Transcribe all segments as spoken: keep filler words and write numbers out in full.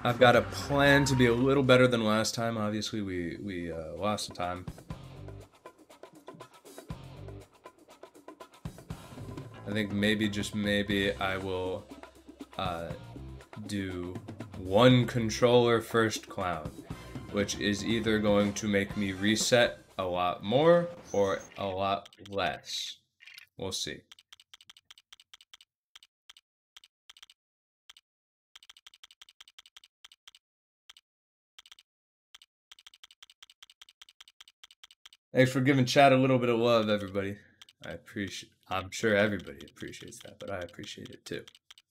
I've got a plan to be a little better than last time. Obviously, we we uh, lost some time. I think maybe, just maybe, I will uh, do one controller first clown, which is either going to make me reset a lot more or a lot less. We'll see. Thanks for giving chat a little bit of love, everybody. I appreciate. I'm sure everybody appreciates that, but I appreciate it too.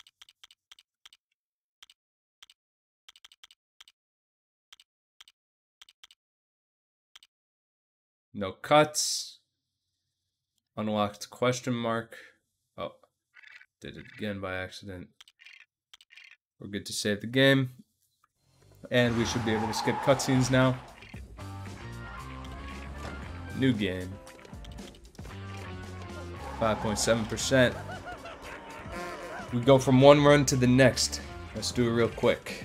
No cuts. Unlocked question mark. Oh, did it again by accident. We're good to save the game. And we should be able to skip cutscenes now. New game. five point seven percent. We go from one run to the next. Let's do it real quick.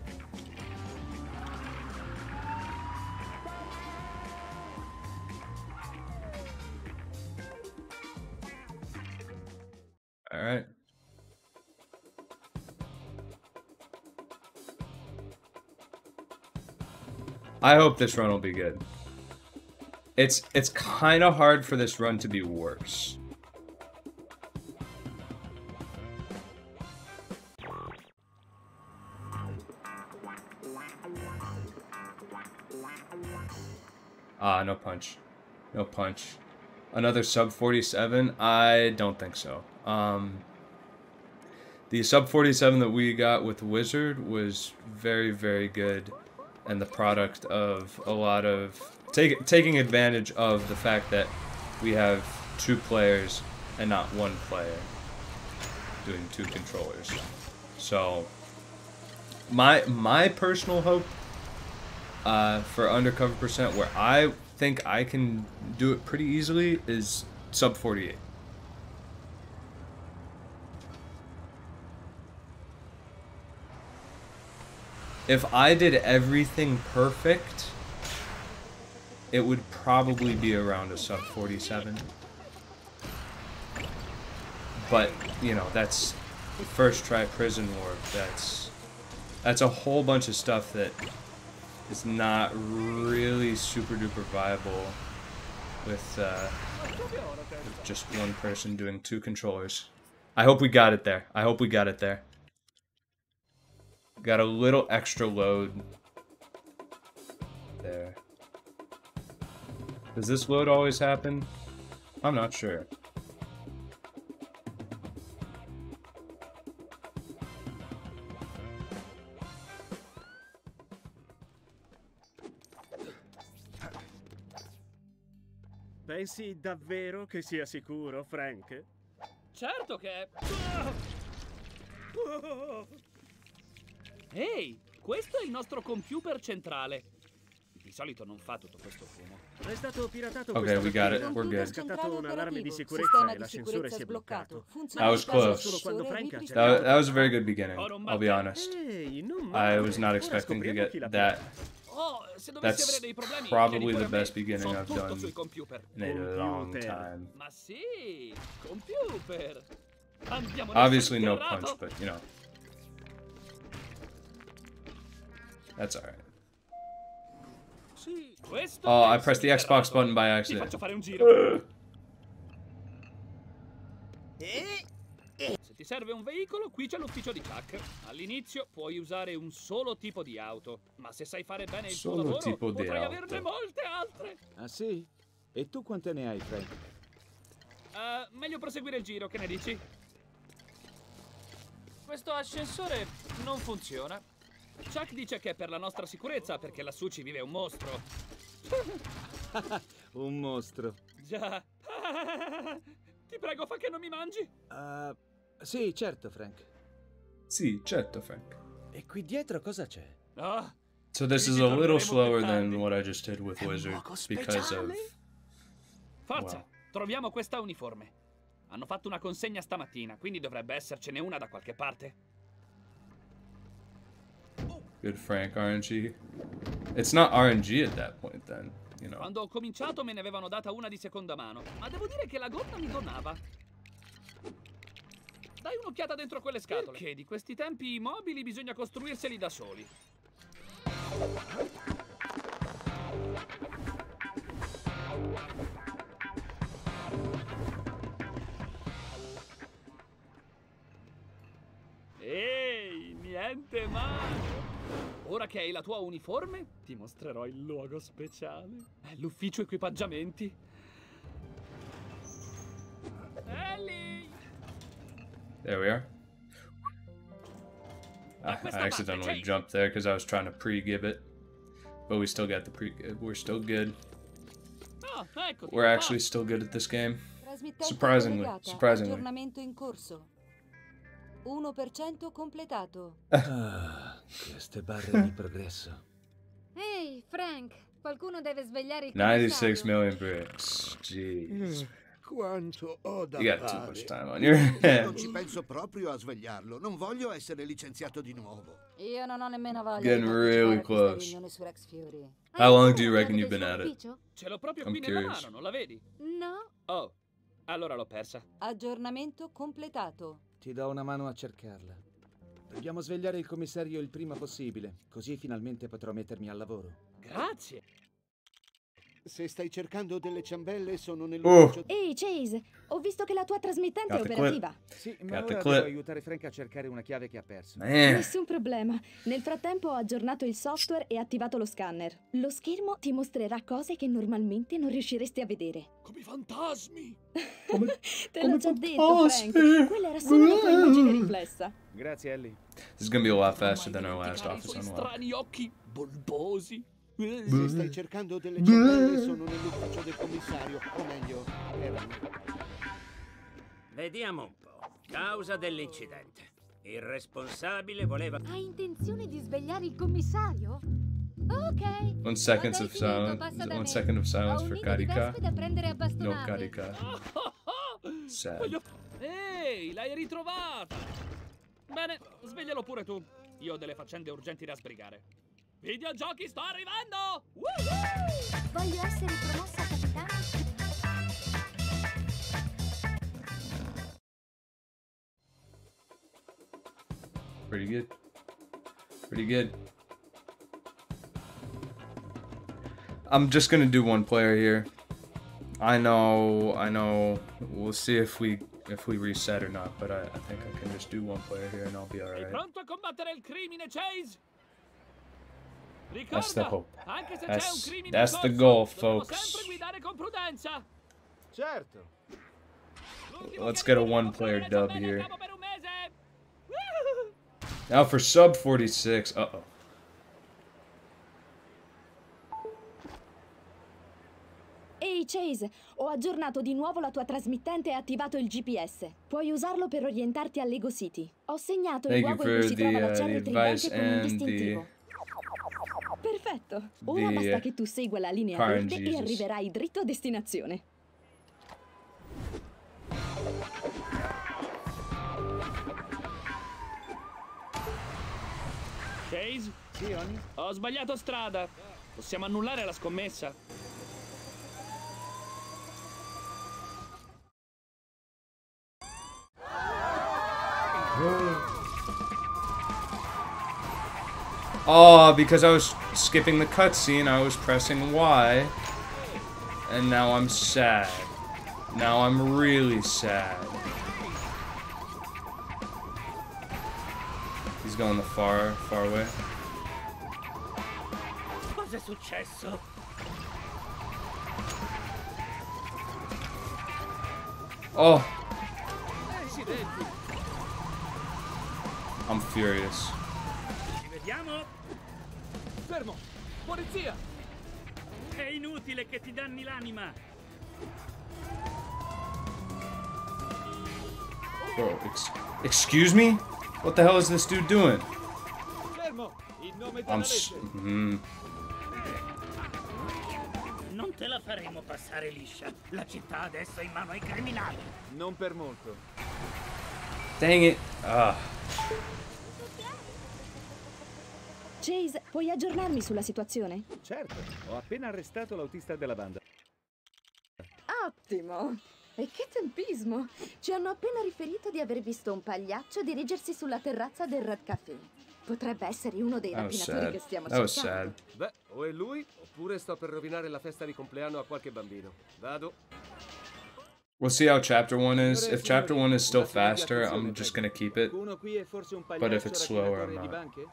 Alright. I hope this run will be good. It's it's kind of hard for this run to be worse. Ah, no punch. No punch. Another sub forty-seven? I don't think so. Um, the sub forty-seven that we got with Wizard was very, very good, and the product of a lot of take, taking advantage of the fact that we have two players and not one player doing two controllers. So my my personal hope uh, for undercover percent, where I think I can do it pretty easily, is sub forty-eight. If I did everything perfect, it would probably be around a sub forty-seven. But, you know, that's first try prison warp. That's that's a whole bunch of stuff that is not really super duper viable with, uh, with just one person doing two controllers. I hope we got it there. I hope we got it there. Got a little extra load there. Does this load always happen? I'm not sure. Pensi davvero che sia sicuro, Frank? Certo che è... Ehi, questo è il nostro computer centrale. Di solito non fa tutto questo fumo. È stato piratato Okay, questa we got it. mattina. We're good. È scattato un allarme di sicurezza Sistema e di l'ascensore sicurezza si è bloccato. Funziona That was in caso close. Solo quando Frank ha That, cercato... that was a very good beginning, I'll be honest. Ehi, non I male. was not Ora expecting to scopriamo chi get l'ha that. pirata. Oh, se dovessi That's avere dei problemi, probably chiedi pure the a me. best beginning So I've tutto done sui computer. in a long Computer. time. Ma sì, computer. Andiamo Obviously no nel punch, but you know. That's alright. Sì, questo Oh, è I pressed the il Xbox serrato. button by Ti accident. faccio fare un giro. Se ti serve un veicolo, qui c'è l'ufficio di Chuck. All'inizio puoi usare un solo tipo di auto, ma se sai fare bene il Solo tuo lavoro, tipo di potrai auto. averne molte altre. Ah sì? E tu quante ne hai, Frank? Uh, meglio proseguire il giro, che ne dici? Questo ascensore non funziona. Chuck dice che è per la nostra sicurezza, perché lassù ci vive un mostro. Un mostro. Già. Ti prego, fa che non mi mangi. Uh, sì, certo, Frank. Sì, certo, Frank. E qui dietro cosa c'è? Ah, So this ci is a little ritorneremo slower più than tardi. what I just did with Wizard because of... Forza, Wow. troviamo questa uniforme. Hanno fatto una consegna stamattina, quindi dovrebbe essercene una da qualche parte. Good Frank R N G. It's not R N G at that point then, you know. Quando ho cominciato me ne avevano data una di seconda mano, ma devo dire che la gonna mi donnava. Dai un'occhiata dentro quelle scatole. Perché di questi tempi i mobili bisogna costruirseli da soli. Ehi, niente male. Ora che hai la tua uniforme, ti mostrerò il luogo speciale. È l'ufficio equipaggiamenti. Ellie! There we are. I, I accidentally jumped there because I was trying to pre-give it. But we still got the pre We're still good. Oh, We're actually still good at this game. Surprisingly. Surprisingly. Aggiornamento in corso. uno per cento completato. Ah, queste barre di progresso. Ehi, Frank, qualcuno deve svegliare il ninety-six commissario. million bricks. Jeez. Quanto ho da You got too fare. much time on your Non hands. ci penso proprio a svegliarlo. Non voglio essere licenziato di nuovo. Io non ho nemmeno voglia Getting di really partecipare a questa close. riunione su Rex Fury. How long do Hai you la reckon chiave you've been del at suo it? ufficio? Ce l'ho proprio I'm qui nella curious. mano, non la vedi? No. Oh, allora l'ho persa. Aggiornamento completato. Ti do una mano a cercarla. Dobbiamo svegliare il commissario il prima possibile, così finalmente potrò mettermi al lavoro. Grazie. Se stai cercando delle ciambelle, sono Oh. nell'ufficio. Ehi, Chase, ho visto che la tua trasmittente Got è the operativa. Sì, ma Got the ora clip. devo aiutare Frank a cercare una chiave che ha perso. Man. Nessun problema. Nel frattempo ho aggiornato il software e attivato lo scanner. Lo schermo ti mostrerà cose che normalmente non riusciresti a vedere. Come i fantasmi. Te l'ho già detto, fantasmi. Frank. Quella era solo la tua immagine riflessa. Grazie, Ellie. This is gonna be a lot faster than our last Dimenticare i office suoi unlock. strani occhi bulbosi. Se stai cercando delle ciambelle, sono nell'ufficio del commissario. O meglio, erano. Vediamo un po'. Causa dell'incidente. Il responsabile voleva... Hai intenzione di svegliare il commissario? Ok. One second Quando hai of finito, silence. passa da One me. second of silence Ho for un nido di Karika. vespe da prendere a No bastonate. Karika. Sad. Voglio... Ehi, l'hai ritrovata. Bene, sveglialo pure tu. Io ho delle faccende urgenti da sbrigare. Videogiochi, sto arrivando! Woohoo! Voglio essere promossa a capitano. Pretty good. Pretty good. I'm just gonna do one player here. I know, I know. We'll see if we if we reset or not, but I, I think I can just do one player here and I'll be Sei alright. pronto a combattere il crimine, Chase? That's the Ricorda, hope. anche se c'è That's- un crimine that's in the corso, goal, dobbiamo folks. sempre guidare con prudenza. Certo. L'ultimo Let's che get a arriva one deve player comprare dub le here. ciambelle a capo per un mese. Woohoo! Now for sub forty-six. Uh oh. Ehi Chase, ho aggiornato di nuovo la tua trasmittente e attivato il G P S. Puoi usarlo per orientarti a Lego City. Ho segnato il Thank you luogo in cui for si the, trova la uh, Cherry the Tridente advice con un and distintivo. Perfetto. Ora the, basta uh, che tu segua la linea car verde Jesus. e arriverai dritto a destinazione. Chase, Sì, Oni? ho sbagliato strada. Possiamo annullare la scommessa? Oh, because I was skipping the cutscene, I was pressing Y. And now I'm sad. Now I'm really sad. He's going the far, far away. Cos'è successo? Oh, Accidenti. I'm furious. Ci vediamo? Fermo! Polizia! È inutile che ti danni l'anima. Bro, ex excuse me? What the hell is this dude doing? Fermo! In nome della I'm s legge. mm, Non te la faremo passare liscia. La città adesso è in mano ai criminali. Non per molto. dang it. Ah. Chase, puoi aggiornarmi sulla situazione? Certo, ho appena arrestato l'autista della banda. Ottimo! E che tempismo! Ci hanno appena riferito di aver visto un pagliaccio dirigersi sulla terrazza del Red Café. Potrebbe essere uno dei That was rapinatori sad. che stiamo That was cercando. sad. Beh, o è lui, oppure sto per rovinare la festa di compleanno a qualche bambino. Vado. We'll see how chapter one is. If chapter one is still faster, I'm just gonna keep it. Uno qui è forse un But if it's pagliaccio slower, I'm rapinatore di not. banche?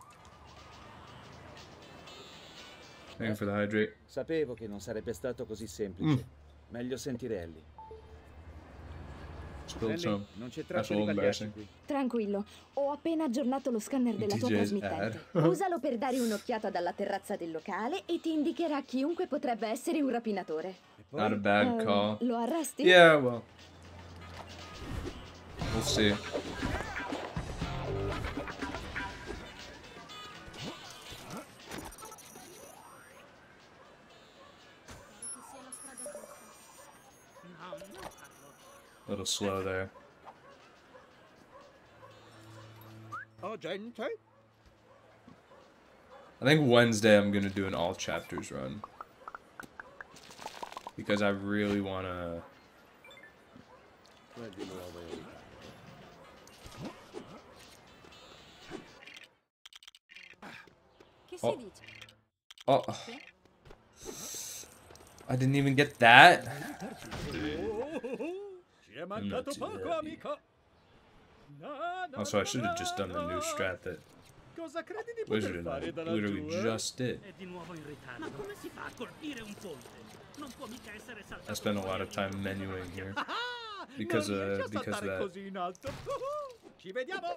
Thank you for the hydrate. Sapevo che non sarebbe stato così semplice. Meglio sentire Ellie. Spilled Ellie, some. non c'è That's a traccia little di pagliacci embarrassing. qui. Tranquillo, ho appena aggiornato lo scanner della tua D J's trasmittente. ad. Usalo per dare un'occhiata dalla terrazza del locale e ti indicherà chiunque potrebbe essere un rapinatore. E poi? Not a bad Eh, call. Lo arresti? Yeah, well. We'll see. A little slow there. Oh, gente? I think Wednesday I'm gonna do an all chapters run. Because I really wanna... Che Oh. si dice? Oh. I didn't even get that. Ci è mancato poco, amico. No, no, Also, I no, should have just done the no. new strat that Cosa credi di Wizard poter and I fare da literally laggiù, eh? just did. È di nuovo in ritardo. Ma come si fa a colpire un ponte? Non può mica essere saltato. I spent a lot fuori of time un- menuing here. Ah, Because, non uh, riesci a because saltare that. così in alto. Uhu, ci vediamo.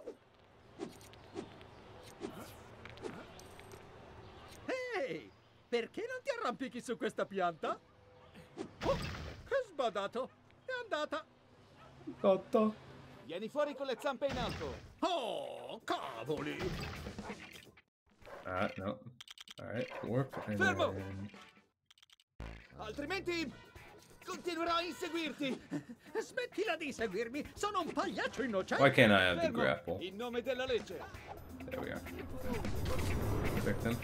Ehi, perché non ti arrampichi su questa pianta? Oh, che sbadato. È andata. Cotto. Vieni fuori con le zampe in alto. Oh, cavoli. Alright, no. Alright, warp. And Fermo! then... Altrimenti continuerò a inseguirti. Smettila di seguirmi. Sono un pagliaccio innocente. Why can't I have the Fermo! grapple? In nome della legge. There we are. Victim.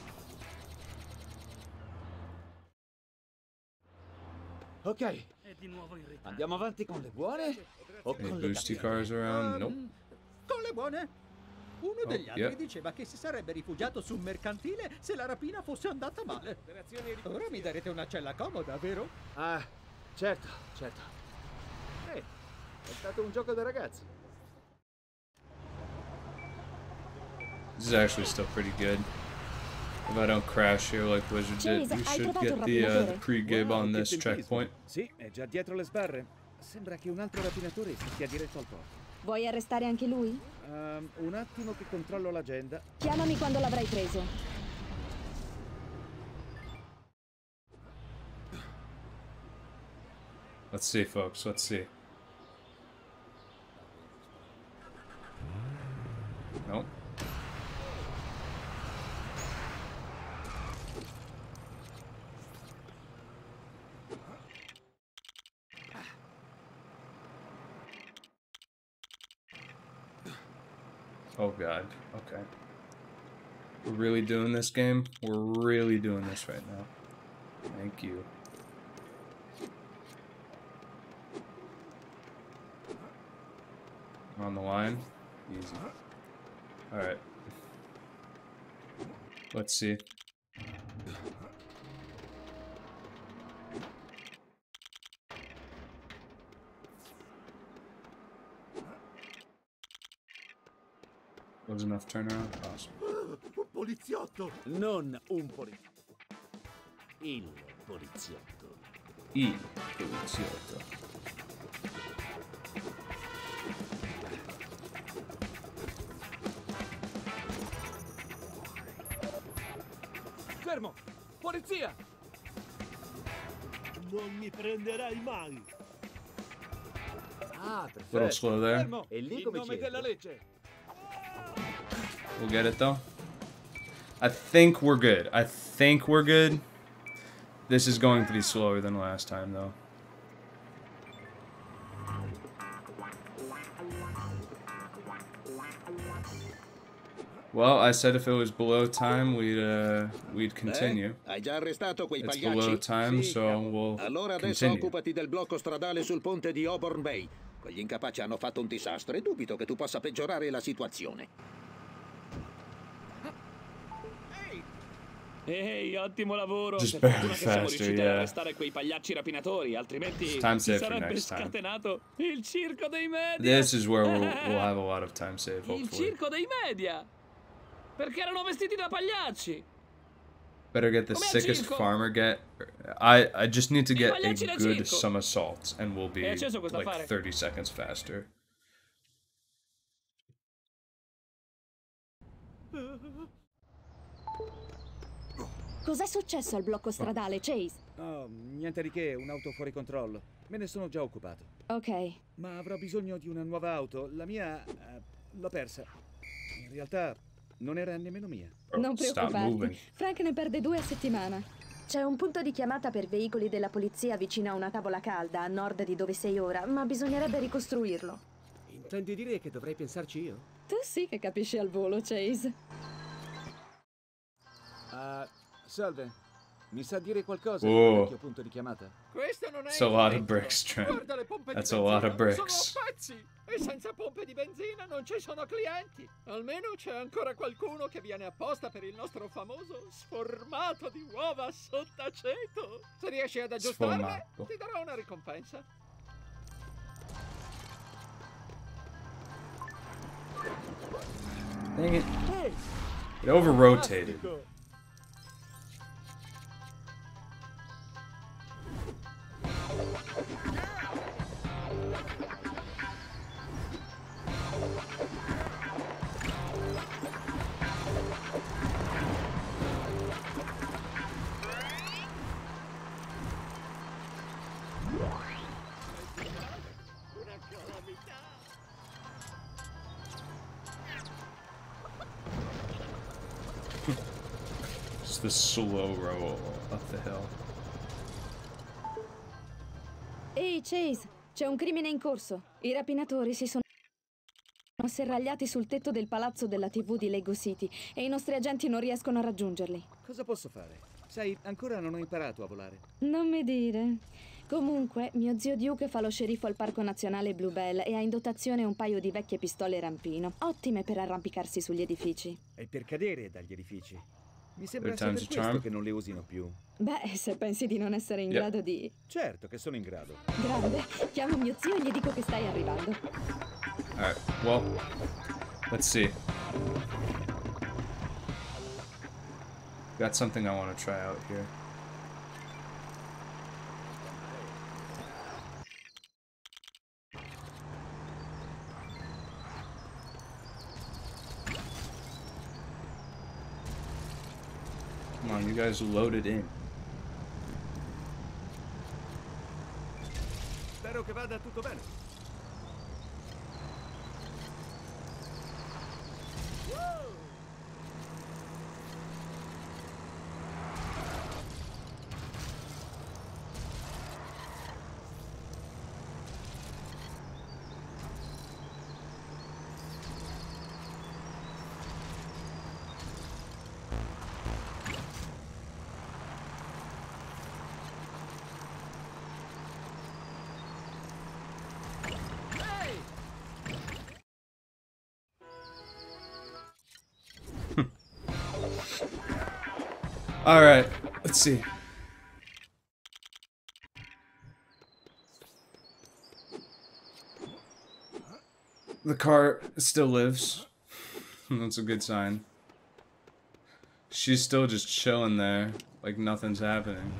Ok, È di nuovo in ritardo. andiamo avanti con le buone o Any con le boosty cattive? cars around? Nope. Um, Con le buone. Uno Oh, degli altri yeah. diceva che si sarebbe rifugiato sul mercantile se la rapina fosse andata male. Ora mi darete una cella comoda, vero? Ah, certo, certo. Ehi, è stato un gioco da ragazzi. This is actually still pretty good. If I don't crash here like Wizard did, Chase, you hai should trovato get un the, uh, the rapinatore? pre-gib Wow, on che this tempismo. checkpoint. Sì, è già dietro le sbarre. Sembra che un altro rapinatore si stia diretto al porto. Vuoi arrestare anche lui? Ehm, un attimo che controllo l'agenda. Chiamami quando l'avrai preso. Let's see, folks. Let's see. Nope. Oh god. Okay. We're really doing this game? We're really doing this right now. Thank you. On the line? Easy. Alright. Let's see. Was enough turnaround? Awesome. Un poliziotto! Non un poliziotto. Il poliziotto. Il poliziotto. Fermo! Polizia! Non mi prenderai mai! Ah, Little perfetto. slow there. Fermo! E lì In come nome ci della entro? legge. We'll get it though. I think we're good. I think we're good. This is going to be slower than last time though. Well, I said if it was below time, we'd uh, we'd continue. Eh? Hai già arrestato quei It's pagliacci? below time, Sì, so capo. we'll Allora adesso continue. occupati del blocco stradale sul ponte di Auburn Bay. Quegli incapaci hanno fatto un disastro e dubito che tu possa peggiorare la situazione. Ehi, ottimo lavoro. Just Per barely fortuna che siamo faster, riusciti yeah. ad arrestare quei pagliacci rapinatori, altrimenti It's time si save for sarebbe next time. scatenato il circo dei media. This is where we'll, we'll have a lot of time save, Il hopefully. circo dei media. Perché erano vestiti da pagliacci. Better get the Come al sickest circo. farmer get. I I just need to I get a pagliacci da good circo. somersault, and we'll be Hai acceso questo like affare? thirty seconds faster. Cos'è successo al blocco stradale, Chase? Oh, niente di che, un'auto fuori controllo. Me ne sono già occupato. Ok. Ma avrò bisogno di una nuova auto. La mia eh, l'ho persa. In realtà non era nemmeno mia. Non Stop preoccuparti. moving. Frank ne perde due a settimana. C'è un punto di chiamata per veicoli della polizia vicino a una tavola calda, a nord di dove sei ora, ma bisognerebbe ricostruirlo. Intendi dire che dovrei pensarci io? Tu sì che capisci al volo, Chase. Ah, salve. Mi sa dire qualcosa Oh. del vecchio punto di chiamata? Questo non è That's a un lot of vecchio. bricks, Trent. Guarda le pompe That's di a lot benzina. of bricks. Sono pazzi! E senza pompe di benzina non ci sono clienti. Almeno c'è ancora qualcuno che viene apposta per il nostro famoso sformato di uova sottaceto. Se riesci ad aggiustarle, Sformato. ti darò una ricompensa. Dang it. It over rotated. Fantastico. Una calamità. Just the slow roll up the hill. Ehi, Chase, c'è un crimine in corso. I rapinatori si sono serragliati sul tetto del palazzo della tivù di Lego City e i nostri agenti non riescono a raggiungerli. Cosa posso fare? Sai, ancora non ho imparato a volare. Non mi dire. Comunque, mio zio Duke fa lo sceriffo al Parco Nazionale Bluebell e ha in dotazione un paio di vecchie pistole rampino, ottime per arrampicarsi sugli edifici. E per cadere dagli edifici. Mi sembra Third sia per time's a questo charm. che non le usino più. Beh, se pensi di non essere in Yep. grado di... Certo che sono in grado. Grande, chiamo mio zio e gli dico che stai arrivando. Alright, well, let's see. Got something I want to try out here. Come on, you guys loaded in. Spero che vada tutto bene. Alright, let's see. The car still lives. That's a good sign. She's still just chilling there, like nothing's happening.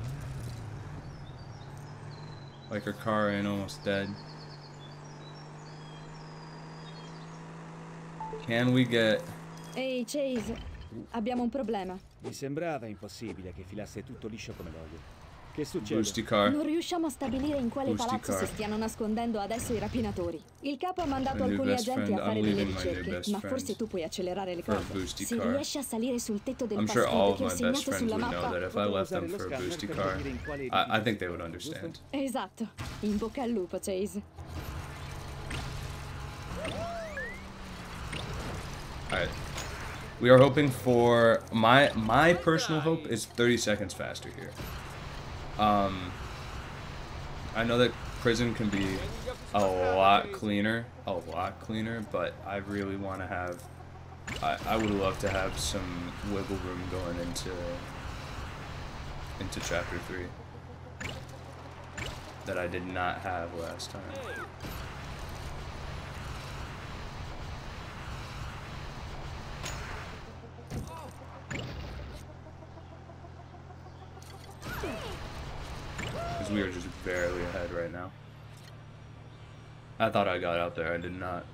Like her car ain't almost dead. Can we get... Ehi, Chase, abbiamo un problema. Mi sembrava impossibile che filasse tutto liscio come l'olio. Che succede? Boosty car? Non riusciamo a stabilire in quale Boosty palazzo car. si stiano nascondendo adesso i rapinatori. Il capo ha mandato My new alcuni best agenti friend. a fare I'm delle leaving my new ricerche, best ma friend forse tu puoi accelerare le for a cose. boosty Se car. riesci a salire sul tetto del I'm sure all of passito che my ho best segnato friends sulla would know mappa... that if I left them for a boosty car, I, I think they would understand. Esatto. In bocca al lupo, Chase. Alright. We are hoping for, my my personal hope is thirty seconds faster here. Um, I know that prison can be a lot cleaner, a lot cleaner, but I really want to have, I, I would love to have some wiggle room going into, into chapter three that I did not have last time. Because we are just barely ahead right now. I thought I got out there, I did not.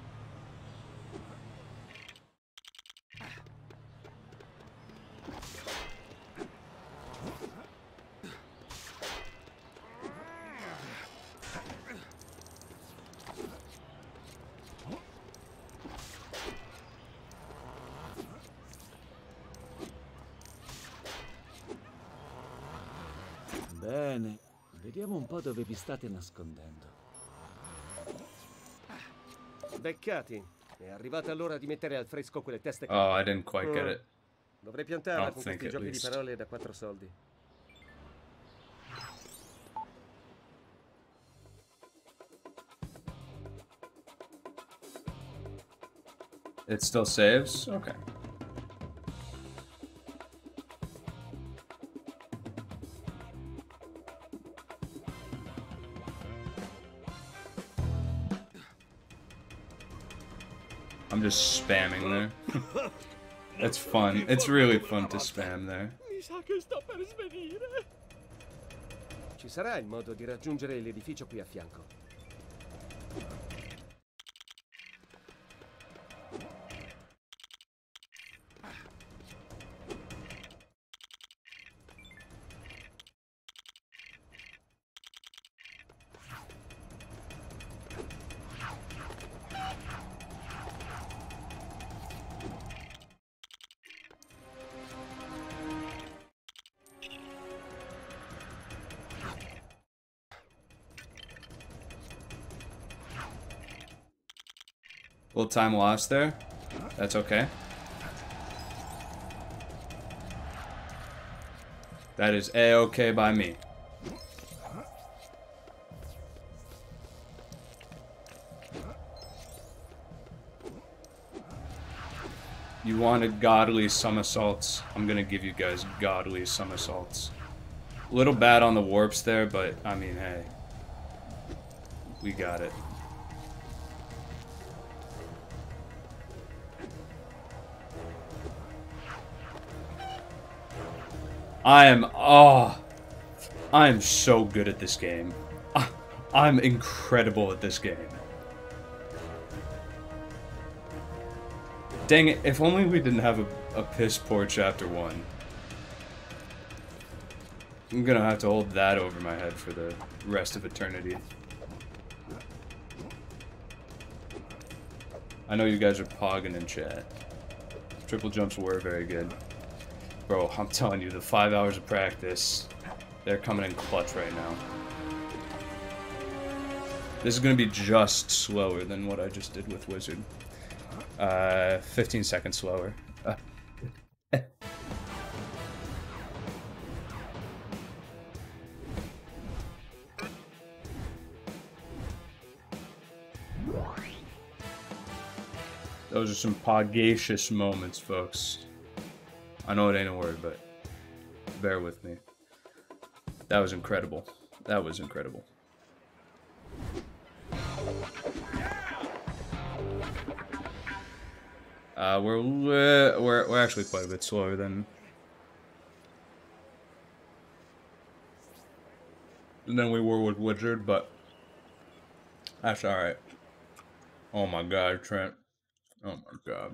Bene, vediamo un po' dove vi state nascondendo. Beccati. È arrivata l'ora di mettere al fresco quelle teste. Oh, I didn't quite get it. Dovrei piantarla I con don't think questi at giochi least. di parole da quattro soldi. It still saves? Okay. I'm just spamming there. It's fun. It's really fun to spam there. Mi sa che sto per svenire. Ci sarà il modo di raggiungere l'edificio qui a fianco. Little time lost there. That's okay. That is A-okay by me. You wanted godly somersaults. I'm gonna give you guys godly somersaults. A little bad on the warps there, but I mean, hey. We got it. I am, oh, I am so good at this game. I'm incredible at this game. Dang it, if only we didn't have a, a piss poor chapter one. I'm gonna have to hold that over my head for the rest of eternity. I know you guys are pogging in chat. Triple jumps were very good. Bro, I'm telling you, the five hours of practice, they're coming in clutch right now. This is gonna be just slower than what I just did with Wizard. Uh, fifteen seconds slower. Uh. Those are some poggacious moments, folks. I know it ain't a word, but bear with me. That was incredible. That was incredible. Uh, we're, we're we're actually quite a bit slower than than we were with Wizard, but that's all right. Oh my God, Trent. Oh my God.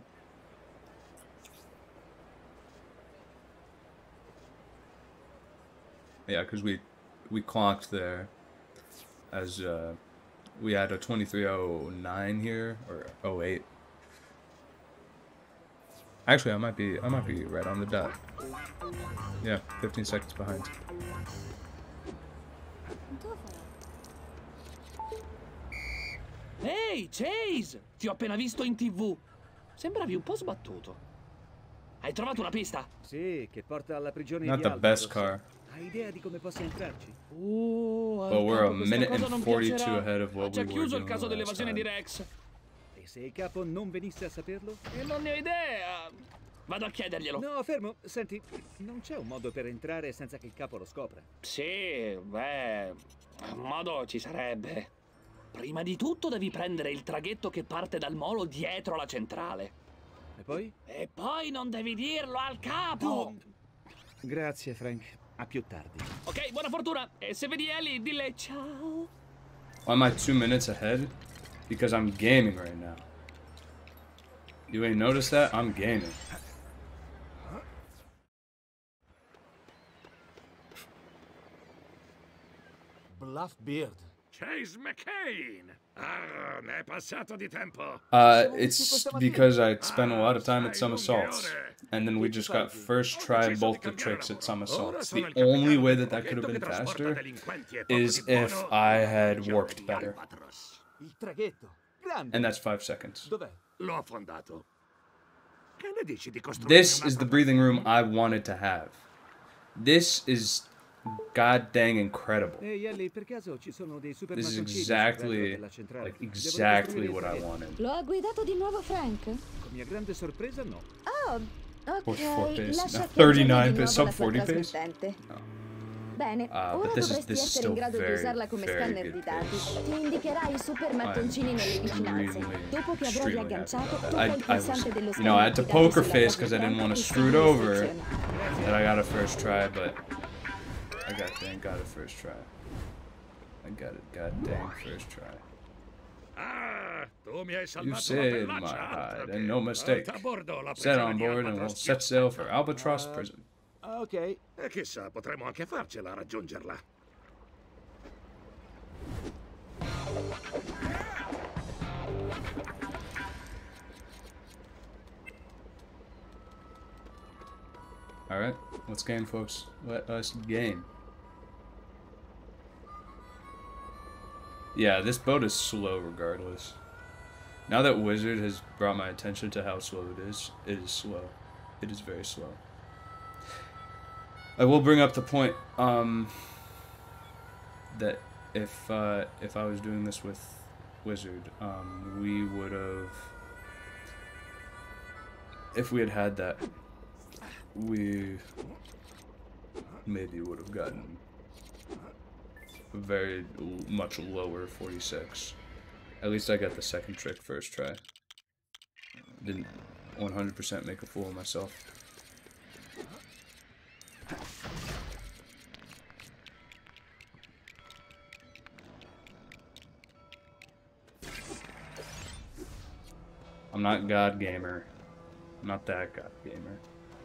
Yeah, because we we clocked there as uh, we had a twenty-three oh nine here or oh eight. Actually, I might be I might be right on the dot. Yeah, fifteen seconds behind. Ehi, Chase! Ti ho appena visto in tivù. Sembravi un po' sbattuto. Hai trovato una pista? Sì, che porta alla prigione Not di the Albatros. best car. Hai idea di come possa entrarci? Oh, But we're a al capo questa minute cosa and non forty-two piacerà. ahead of Ha what già we were chiuso il doing caso last dell'evasione di time. Rex. E se il capo non venisse a saperlo? E non ne ho idea. Vado a chiederglielo. No, fermo. Senti, non c'è un modo per entrare senza che il capo lo scopra. Sì, beh, un modo ci sarebbe. Prima di tutto devi prendere il traghetto che parte dal molo dietro la centrale. E poi? E poi non devi dirlo al capo. Tu... Grazie, Frank. A più tardi. Ok, buona fortuna. E se vedi Ellie, dille ciao. Why am I two minutes ahead? Because I'm gaming right now. You ain't noticed that? I'm gaming. Bluffbeard. Chase McCain. Ah, ne è passato di tempo. Uh, it's because I spent a lot of time at Somersaults, and then we just got first try both the tricks at Somersaults. The only way that that could have been faster is if I had warped better. Il traghetto. Grande. And that's five seconds. Dov'è? L'ho affondato. Che ne dici di costruire This is the breathing room I wanted to have. This is god dang incredible. Ehi, Ellie, per caso ci sono dei super This is mattoncini exactly, della centrale? like, Devo exactly costruire what il I traghetto. wanted. Lo ha guidato di nuovo Frank? Con mia grande sorpresa, no. Oh, forty-four ok. pace. Lascia No, che thirty-nine aggiorni di pace, nuovo la sub sua forty pace? trasmittente. Bene, Uh, ora but this is- dovresti this is essere still in grado very, di usarla come very scanner good di dati. pace. Ti indicherai i super mattoncini nelle vicinanze. extremely, Dopo che avrai extremely riagganciato, happy tocca about il that. I, I pulsante dello was, you know, I scanner had to di dati poker sulla face because I didn't trasmittente want to e screw it segui le over istruzioni. that I got a first try, but I got dang got a first try. I got it, god dang first try. Ah, tu mi hai You salvato la saved my pellaccia, altro hide, che. and no mistake. Porta a bordo la Set prigione on di board and we'll Albatros. set sail for Albatross Prison. Ok. E chissà, potremo anche farcela a raggiungerla. Alright, let's game, folks. Let us game. Yeah, this boat is slow regardless. Now that Wizard has brought my attention to how slow it is, it is slow. It is very slow. I will bring up the point, um, that if, uh, if I was doing this with Wizard, um, we would have, if we had had that, we maybe would have gotten a very l- much lower forty-six. At least I got the second trick first try. Didn't one hundred percent make a fool of myself. I'm not God Gamer. I'm not that God Gamer.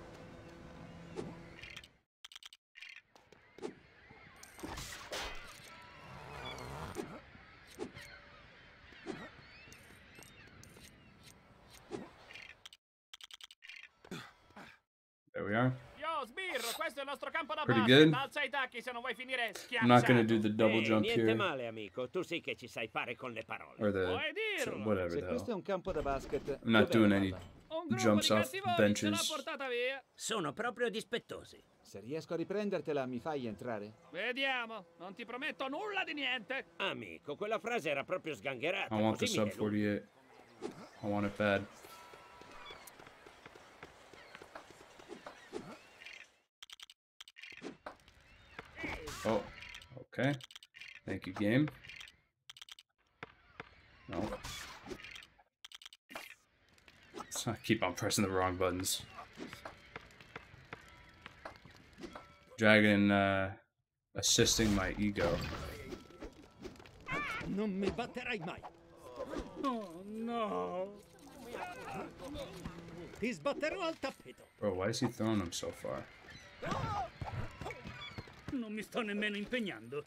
There we are. Yo, Sbirro, questo è il nostro campo da Pretty basket. good. Alza i tacchi se non vuoi finire I'm not gonna schiacciato. do the double Ehi, jump niente here. male, amico. Tu sì che ci sai fare con le parole. Or the Puoi dirlo. whatever Se the questo è hell. un campo da basket, I'm not dov'è doing la any palla? Un gruppo jumps di off cattivoni ce l'ha benches. portata via. Sono proprio dispettosi. Se riesco a riprendertela, mi fai entrare? Vediamo. Non ti prometto nulla di niente. Amico, quella frase era proprio sgangherata. I want the così mi sub deludo. forty-eight. I want it bad. Oh, okay. Thank you, game. No. So I keep on pressing the wrong buttons. Dragon, uh, assisting my ego. Non mi batterai mai. Oh, no. Ti sbatterò al tappeto. Bro, why is he throwing him so far? Non mi sto nemmeno impegnando.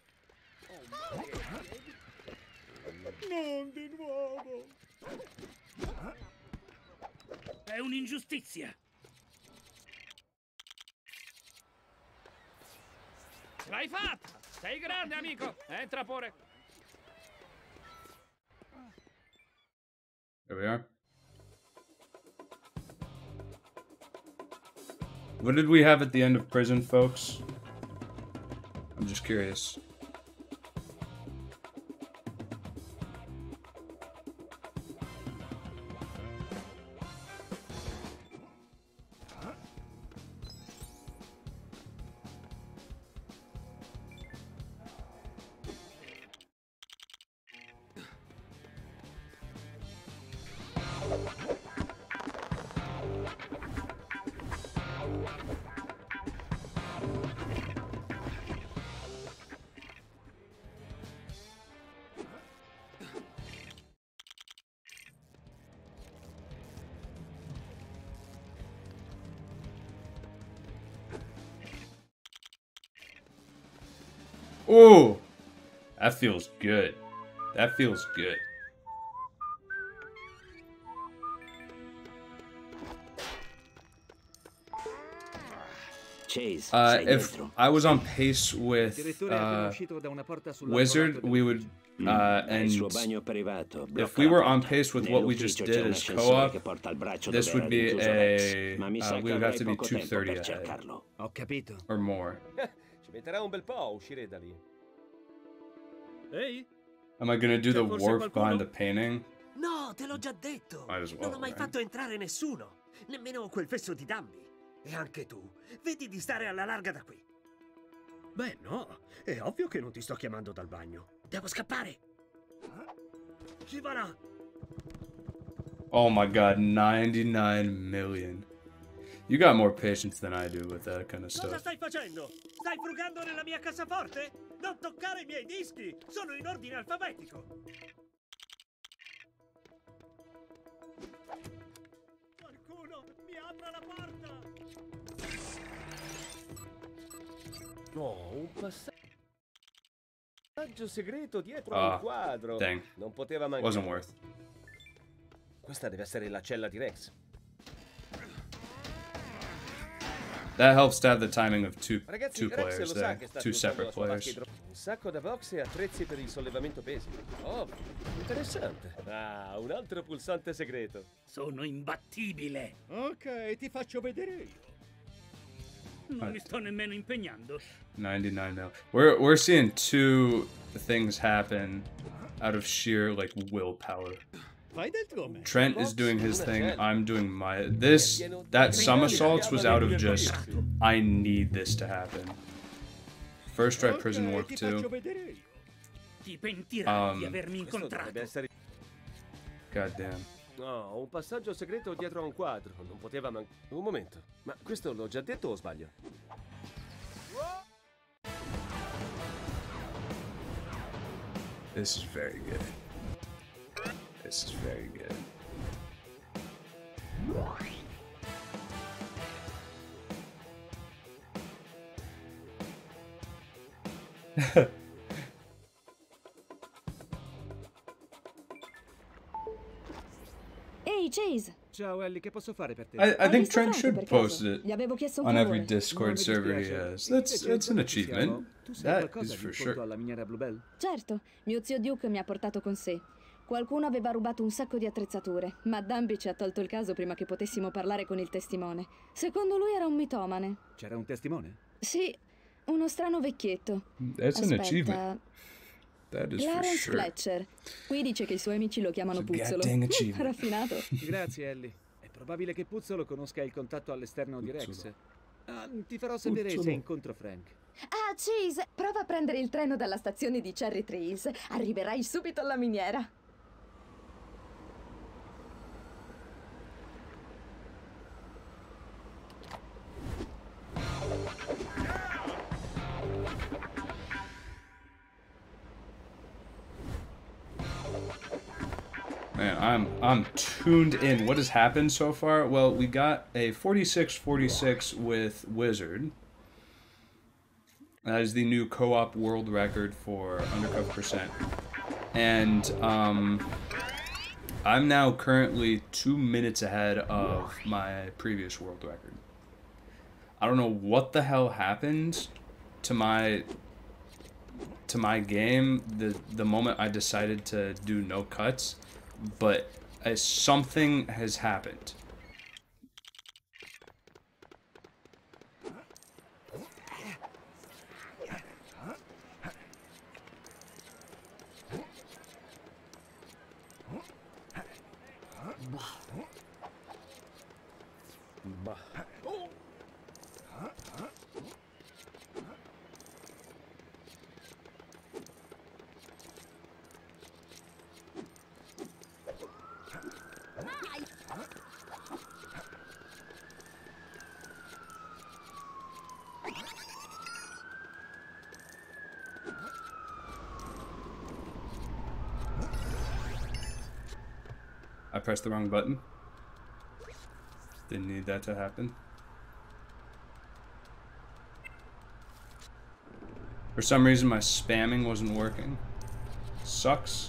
Non di nuovo. È un'ingiustizia. Ce l'hai fatta! Sei grande, amico! Entra pure! There we are. What did we have at the end of prison, folks? I'm just curious. Ooh, that feels good. That feels good. Chase, Uh, sei if dentro. I was on pace with uh, Wizard, we would, uh, and Il suo bagno privato. if we were on pace with what we just did as co-op, this would be a, uh, we would have to be two thirty ahead. Ho capito. Or more. Ci metterà un bel po' a uscire da lì. Ehi? Am I gonna do C'è the forse warp qualcuno? behind the painting? No, te l'ho già detto. Might as well, Non ho mai right? fatto entrare nessuno. Nemmeno quel fesso di Dambi. E anche tu. Vedi di stare alla larga da qui. Beh, no. È ovvio che non ti sto chiamando dal bagno. Devo scappare. Ci varrà. Oh my god, ninety-nine million. You got more patience than I do with that kind of Cosa stuff. stai facendo? Stai frugando nella mia cassaforte? Non toccare i miei dischi! Sono in ordine alfabetico! Qualcuno mi apra la porta! Oh, un passaggio segreto dietro Ah, un quadro. dang. Non poteva mancare. Wasn't worth. Questa deve essere la cella di Rex. That helps to have the timing of two Ragazzi, two Rex players lo sa there, che sta two sfruttando separate la sua vasca players. idro- Un sacco da box e attrezzi per il sollevamento pesi. Oh, interessante. Ah, un altro pulsante segreto. Sono imbattibile! Ok, ti faccio vedere io. Non mi sto nemmeno impegnando. ninety-nine mil. We're we're seeing two things happen out of sheer like willpower. Fai del tuo meglio. Trent is doing his thing. I'm doing my. This that somersaults was out of just. I need this to happen. First try prison warp Ti faccio two. vedere io. Ti pentirai Um, di avermi Questo incontrato. dovrebbe essere... God damn. No, un passaggio segreto dietro a un quadro. Non poteva mancare. Un momento. Ma questo l'ho già detto o sbaglio? This is very good. This is very good. Ehi, Chase! Ciao Ellie, che posso fare per te? I, I Hai think visto Trent Frank, should per caso? post it Gli avevo chiesto un on every favore. Discord Non mi server he dispiace. has. That's Invece, that's an quando ci achievement. siamo, tu sai That qualcosa is di for un conto sure. alla miniera Bluebell? Certo, mio zio Duke mi ha portato con sé. Qualcuno aveva rubato un sacco di attrezzature, ma Dambi ci ha tolto il caso prima che potessimo parlare con il testimone. Secondo lui era un mitomane. C'era un testimone? Sì, uno strano vecchietto. That's an Aspetta. achievement. That is for Clarence sure. Fletcher. Qui dice che i suoi amici lo chiamano It's a Puzzolo. goddamn Mm, achievement. raffinato. Grazie Ellie. È probabile che Puzzolo conosca il contatto all'esterno di Rex. Ah, ti farò sapere Puzzolo. se incontro Frank. Ah, Chase, prova a prendere il treno dalla stazione di Cherry Trails. Arriverai subito alla miniera. Man, I'm I'm tuned in. What has happened so far? Well, we got a forty-six forty-six with Wizard. That is the new co-op world record for Undercover Percent. And um, I'm now currently two minutes ahead of my previous world record. I don't know what the hell happened to my to my game the the moment I decided to do no cuts, but uh, something has happened. pressed the wrong button. Didn't need that to happen. For some reason, my spamming wasn't working. Sucks.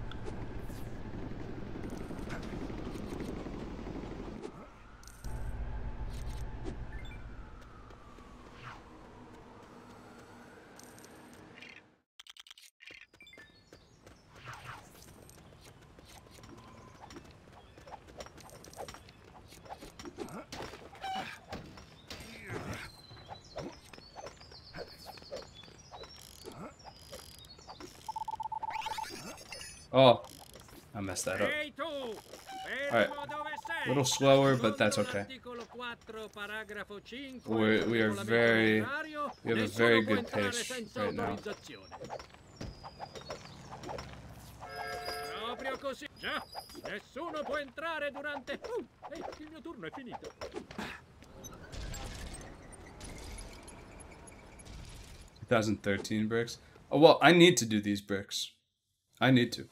Oh, I messed that up. Alright, a little slower, but that's okay. We're, we are very, we have a very good pace right now. Proprio così. Già, nessuno può entrare durante... Oh, ehi, il mio turno è finito. twenty thirteen bricks. Oh, well, I need to do these bricks. I need to.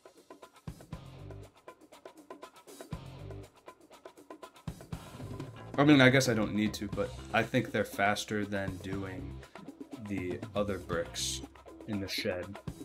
I mean, I guess I don't need to, but I think they're faster than doing the other bricks in the shed.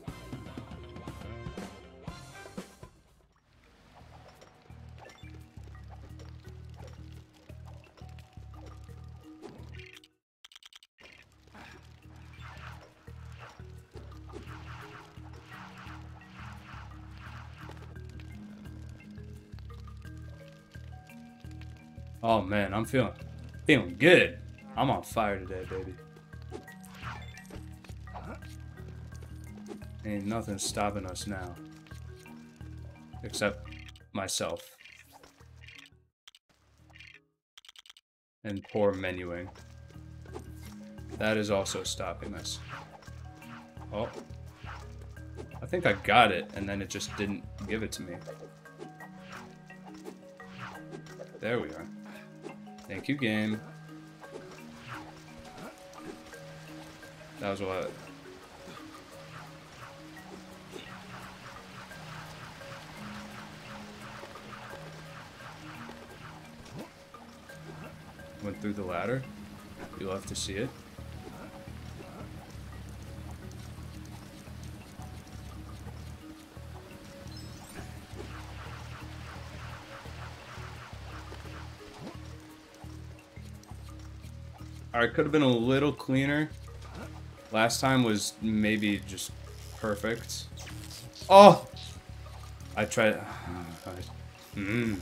Oh man, I'm feeling feeling good. I'm on fire today, baby. Ain't nothing stopping us now. Except myself. And poor menuing. That is also stopping us. Oh. I think I got it, and then it just didn't give it to me. There we are. Thank you, game. That was what? Went through the ladder. You'll have to see it. Alright, could have been a little cleaner. Last time was maybe just perfect. Oh! I tried... Mm.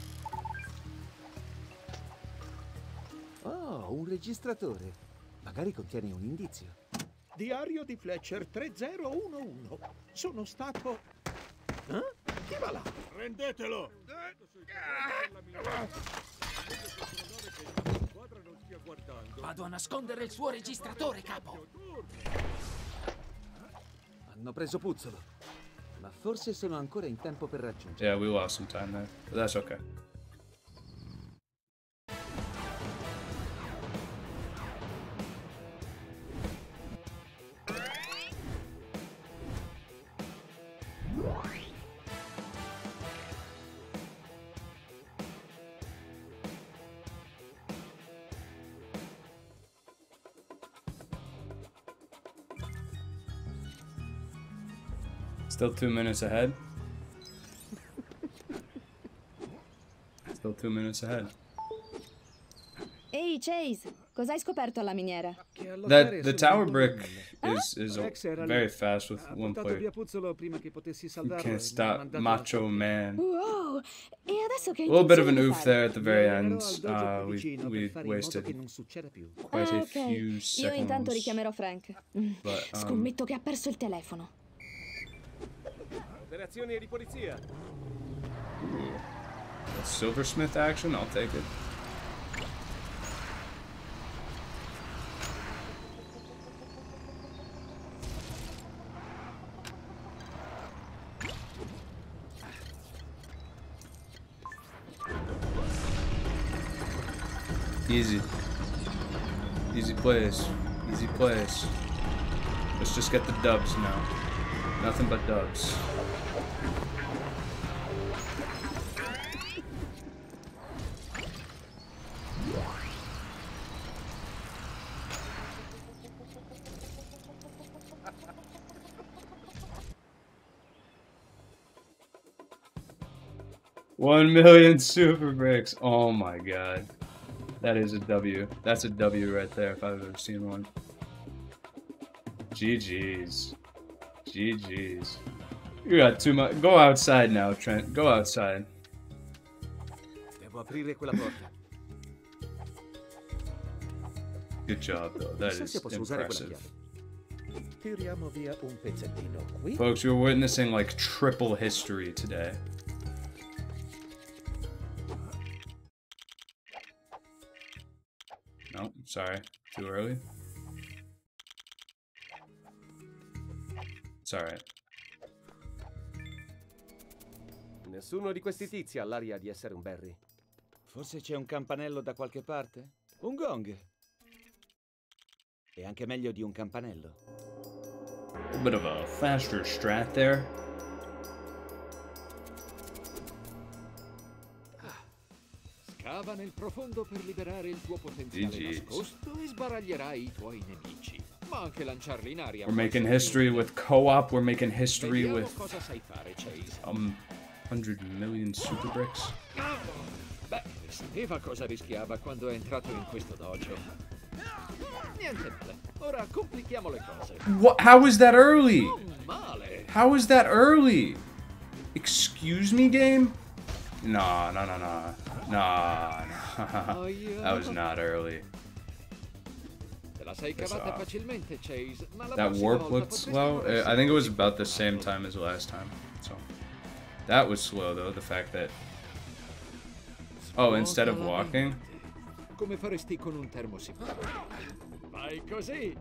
Oh, un registratore. Magari contiene un indizio. Diario di Fletcher tremila undici. Sono stato... Eh? Chi va là? Rendetelo! Vado a nascondere il suo registratore, capo. Hanno preso Puzzolo. Ma forse sono ancora in tempo per raggiungere. Yeah, we lost some time there. But that's okay. Still two minutes ahead. Still two minutes ahead. Ehi Chase, cosa hai scoperto alla miniera? That the tower brick is is very fast with one player. You can't stop Macho Man. Wow! E adesso che A little bit of an oof there at the very end. Uh, we we wasted quite a few seconds. Io intanto richiamerò Frank. But, um, Scommetto che ha perso il telefono. Operazioni di polizia. Silversmith action, I'll take it. Easy. Easy plays. Easy plays. Let's just get the dubs now. Nothing but dubs. One million super bricks. Oh my god. That is a W. That's a W right there if I've ever seen one. G G's. G G's. You got too much. Go outside now, Trent. Go outside. Devo aprire quella porta. Good job, though. That is impressive. Tiriamo via un pezzettino qui. Folks, you're witnessing like triple history today. No, sorry. Too early. It's alright. Nessuno di questi tizi ha l'aria di essere un Barry. Forse c'è un campanello da qualche parte? Un gong. È anche meglio di un campanello. A bit of a faster strat there. Scava nel profondo per liberare il tuo potenziale G G's. nascosto e sbaraglierai i tuoi nemici. Ma anche lanciarli in aria. We're making history with co-op. We're making history Vediamo with cosa sai fare, Chase. um one hundred million super bricks. Beh, sapeva cosa rischiava quando è entrato in questo dojo. Niente male. Ora complichiamo le cose. What? How is that early? Non male. How is that early? Excuse me, game? Nah, no, no, no, nah, nah. That was not early. Te la sei cavata facilmente, Chase. Ma la That prossima warp volta looked potresti slow. pure Uh, I think it was about the essere same time as last time. So that was slow though. The fact that oh, instead of walking. Come faresti con un termosifone? Vai così.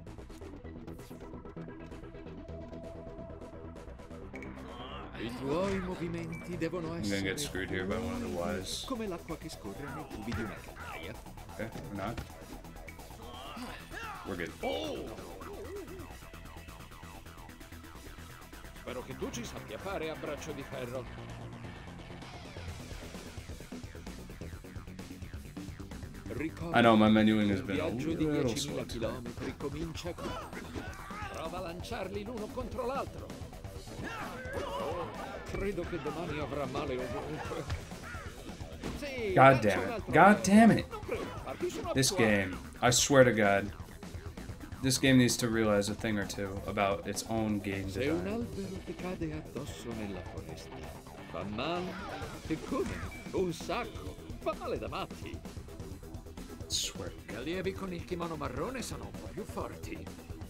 I tuoi movimenti devono I'm essere gonna get screwed here by one of the wise. come l'acqua che scorre nei tubi di una caldaia. Okay, we're not. We're good. Oh! Spero che tu ci sappia fare a braccio di ferro. Ricorda, I know my menuing has been a viaggio di little diecimila slow. chilometri comincia qui. Prova a lanciarli l'uno contro l'altro. Oh, credo che domani avrà male ovunque. Sì, God lancia damn un it. altro God mezzo. damn it. Non preoccuparti, sono This abituato. game, I swear to God, this game needs to realize a thing or two about its own game Se un design. albero ti cade addosso nella foresta, fa male? E come? Un sacco. Fa male da matti. Swear. Gli allievi con il kimono marrone sono un po' più forti.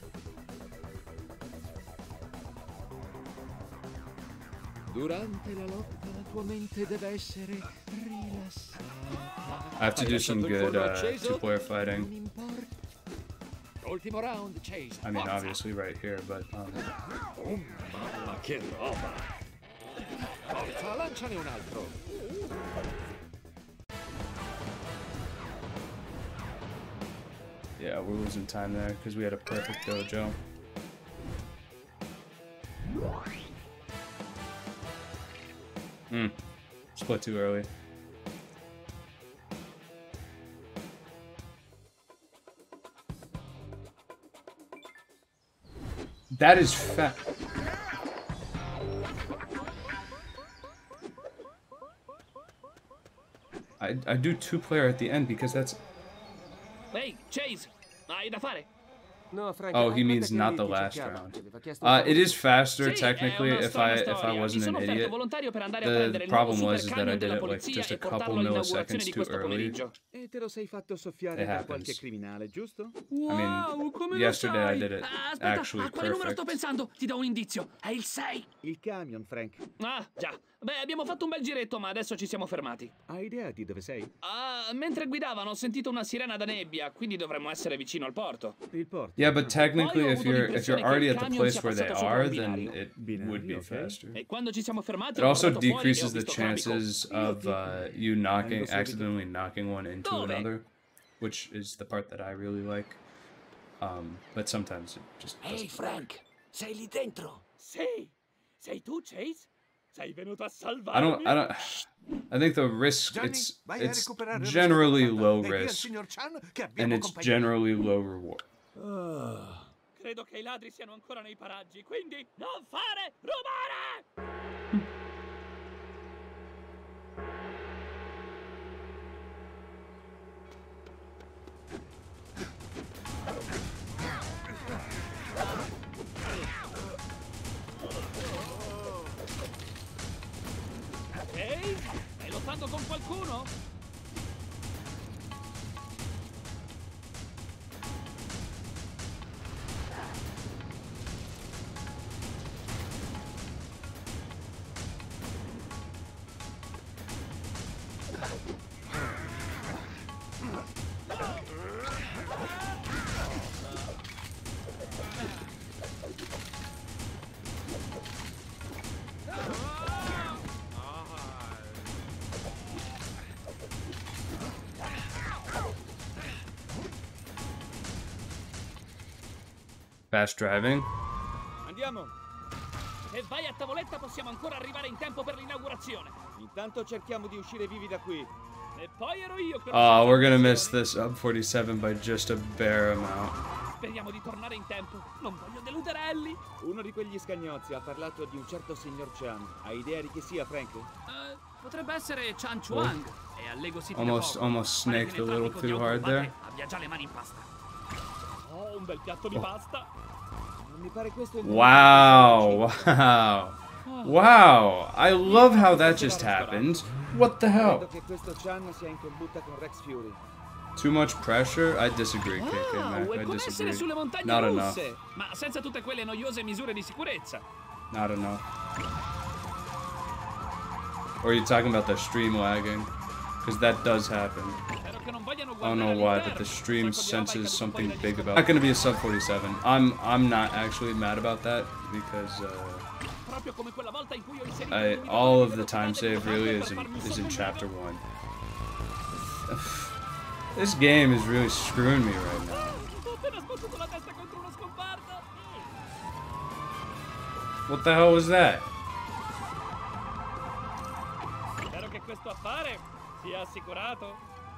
Durante la lotta la tua mente deve essere rilassata. I have to Hai do lasciato some il good forno uh, acceso? two-player Non fighting. importa. Ultimo round, Chase. I mean, Forza. obviously right here, but um, Oh, mamma che roba! Forza, lanciane un altro. yeah, we're losing time there because we had a perfect dojo. Hmm. Split too early. That is fat. I I do two player at the end because that's. Ehi, Chase, hai da fare? No, Frank, Oh, he guarda means che not lì the ti last cercava. round. Ti aveva chiesto Uh, un it is faster Sì, technically è una if I strana if I storia. wasn't Mi sono an offerto idiot. volontario per andare a prendere The il nuovo problem was super is that I camion did della it like polizia just a e couple portarlo all'inaugurazione milliseconds di too questo early. pomeriggio. E te lo sei fatto soffiare It da happens. qualche criminale, giusto? I mean, yesterday I did it Ah, aspetta, actually a quale numero sto perfect. pensando? Ti do un indizio. È il sei. Il camion, Frank. Ah, già. Beh, abbiamo fatto un bel giretto, ma adesso ci siamo fermati. Hai idea di dove sei? Ah, mentre guidavano ho sentito una sirena da nebbia, quindi dovremmo essere vicino al porto. Il porto. Yeah, but technically, Poi ho if avuto you're if you're l'impressione che already il at the camion place sia where they passato sopra un are, then binario. it would be ok. faster. E quando ci siamo fermati It ho also guardato fuori e ho decreases the visto traffico. chances of uh, you knocking subito. accidentally knocking one into Dove? another, which is the part that I really like. Um, but sometimes it just Ehi, doesn't. Frank, sei lì dentro? Sì. Sei tu, Chase? Sei venuto a I salvarmi? don't. I don't. I think the risk Gianni, it's vai a it's recuperare il generally resto della low carta e di al risk signor Chan che and abbiamo it's compagnia. generally low reward. Credo che i ladri siano ancora nei paraggi, quindi non fare rumore! Fast driving. Andiamo. Se vai a tavoletta possiamo ancora arrivare in tempo per l'inaugurazione. Intanto cerchiamo di uscire vivi da qui. E poi ero io quello Oh, senza we're gonna ambizioni. miss this sub forty-seven by just a bare amount. Speriamo di tornare in tempo. Non voglio deludere Ellie. Uno di quegli scagnozzi ha parlato di un certo signor Chan. Hai idea di chi sia, Frank? Eh, potrebbe essere Chan Chuang. E a Lego City da Almost, poco. almost Pare snaked che a nel little traffico di too hard auto there. Abbia già le mani in pasta. Oh, un bel piatto di Oh. pasta. Non mi pare questo il Wow, wow, wow! I love how that just happened. What the hell? Credo che questo Chan sia in combutta con Rex Fury. Too much pressure? I disagree, K K Ah, Mac. vuoi I come essere disagree. sulle montagne Not enough. russe, ma senza tutte quelle noiose misure di sicurezza. Not enough. Or are you talking about the stream lagging? Because that does happen. Spero che non vogliano I don't know guardare why, but the stream all'interno. Quel senses po' di roba è something caduta big fuori about. dagli Not gonna be a sub forty-seven. I'm I'm not actually mad about that because uh, Proprio come quella volta in cui ho inserito I il guido all di of the velocità time del save really motore is per in farmi is in sopravvivere. chapter one. This game is really screwing me right now. Ho appena sbattuto la testa contro uno scomparto. What the hell was that? Spero che questo affare sia assicurato.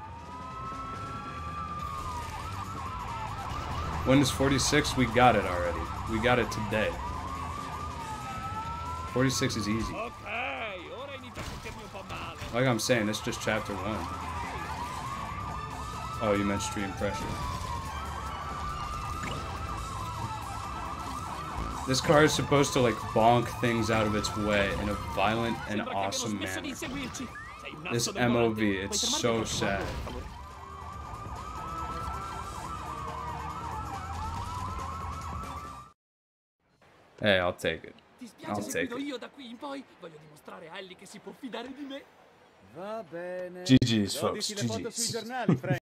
When is forty-six? We got it already. We got it today. forty-six is easy. Ok, ora inizio a sentirmi un po' male. Like I'm saying, it's just chapter one. Oh, you meant stream pressure. This car is supposed to like bonk things out of its way in a violent and Sembra che abbiano awesome smesso di manner. inseguirci. Sei un This asso del M O volante. V, Puoi it's fermarti so per sad. favore, per favore? Hey, I'll take it. Ti spiace I'll se take guido it. io da qui in poi? Voglio dimostrare a Ellie che si può fidare di me. Va bene. G G's, folks. Goditi le foto G G's. sui giornali, Frank.